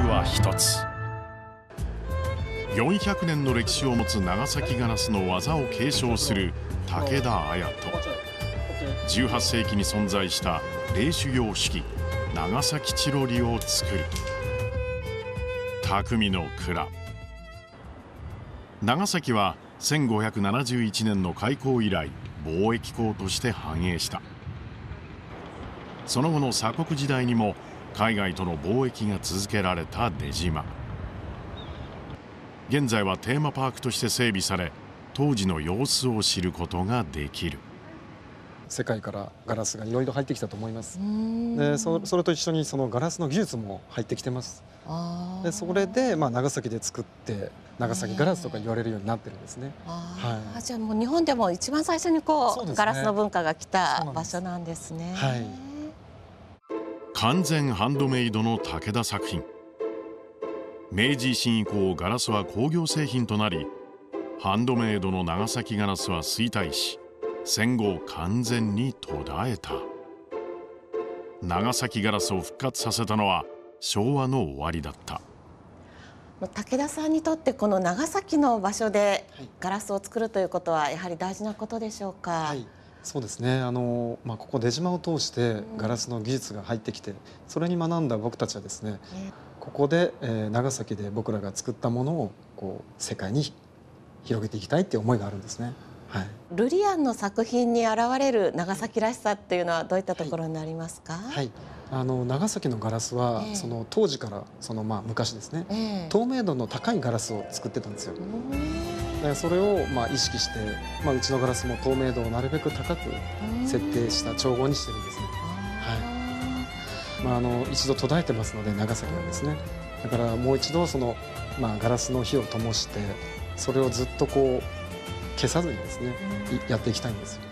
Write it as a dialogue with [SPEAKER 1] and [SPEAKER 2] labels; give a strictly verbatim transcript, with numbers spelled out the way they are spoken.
[SPEAKER 1] は一つ。よんひゃくねんの歴史を持つ長崎ガラスの技を継承する武田綾と、じゅうはっせいきに存在した霊修行式長崎チロリを作る匠の蔵。長崎はせんごひゃくななじゅういちねんの開港以来貿易港として繁栄した。その後の鎖国時代にも海外との貿易が続けられた出島。現在はテーマパークとして整備され、当時の様子を知ることができる。
[SPEAKER 2] 世界からガラスがいろいろ入ってきたと思います。で そ, それと一緒にそのガラスの技術も入ってきてます。でそれで、まあ、長崎で作って長崎ガラスとか言われるようになってるんですね。
[SPEAKER 3] はい、じゃあもう日本でも一番最初にこう、ね、ガラスの文化が来た場所なんですね。
[SPEAKER 2] はい、
[SPEAKER 1] 完全ハンドメイドの武田作品。明治維新以降ガラスは工業製品となり、ハンドメイドの長崎ガラスは衰退し、戦後完全に途絶えた。長崎ガラスを復活させたのは昭和の終わりだった。
[SPEAKER 3] 武田さんにとってこの長崎の場所でガラスを作るということはやはり大事なことでしょうか。
[SPEAKER 2] はい、そうですね。あの、まあ、ここ出島を通してガラスの技術が入ってきて、それに学んだ僕たちはですね、えー、ここで、えー、長崎で僕らが作ったものをこう世界に広げていきたいっていう思いがあるんですね。はい、
[SPEAKER 3] ルリアンの作品に現れる長崎らしさっていうのはどういったところになりますか。
[SPEAKER 2] はいはい、あの長崎のガラスは、えー、その当時からその、まあ、昔ですね、えー、透明度の高いガラスを作ってたんですよ。でそれを、まあ、意識して、まあ、うちのガラスも透明度をなるべく高く設定した調合にしてるんですね。はい、まあ、あの一度途絶えてますので長崎はですね。だからもう一度その、まあ、ガラスの火を灯してそれをずっとこう消さずにですね、やっていきたいんですよ。